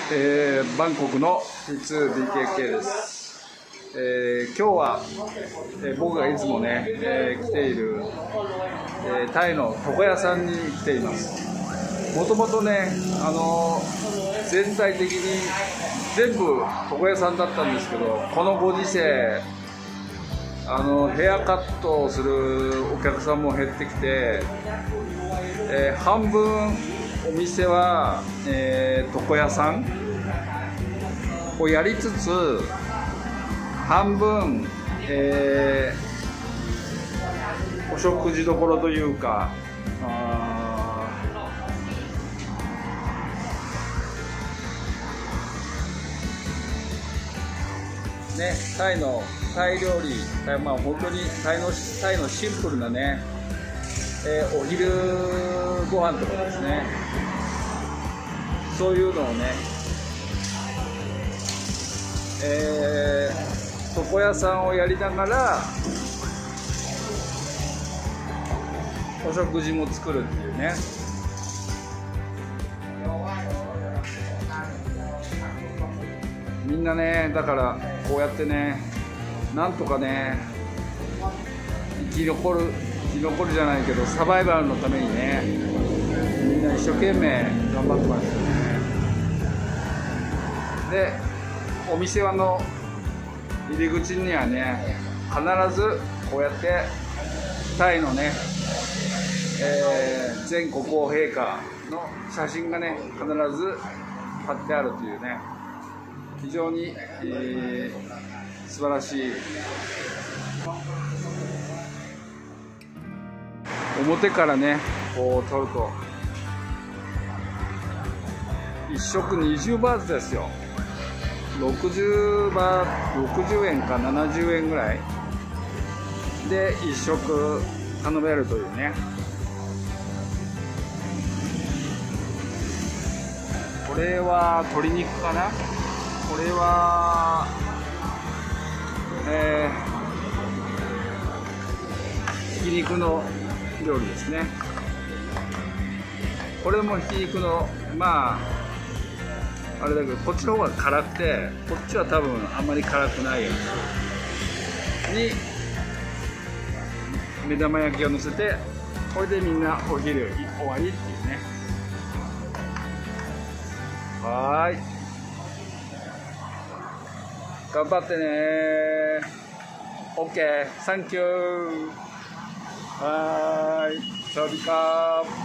バンコクの T2BKK です。今日は、僕がいつもね、来ている、タイの床屋さんに来ています。もともとね、全体的に全部床屋さんだったんですけど、このご時世ヘアカットをするお客さんも減ってきて、半分お店は、床屋さんをやりつつ、半分、お食事どころというか、ね、タイ料理、本当にタイのシンプルなね、お昼ご飯とかですね、そういうのをね、床屋さんをやりながらお食事も作るっていうね。みんなね、だからこうやってね、なんとかね、生き残るじゃないけど、サバイバルのためにね、みんな一生懸命頑張ってますよね。で、お店の入り口にはね、必ずこうやってタイのね、前国王陛下の写真がね、必ず貼ってあるというね、非常に、素晴らしい。表からね、こう撮ると1食20バーツですよ。60円か70円ぐらいで1食頼めるというね。これは鶏肉かな。これはひき肉の料理ですね。これもひき肉の、あれだけど、こっちの方が辛くて、こっちは多分あんまり辛くないやつに目玉焼きをのせて、これでみんなお昼終わりっていうね。はーい、頑張ってねー。 OK、 サンキュー。はーい、サワディーカー。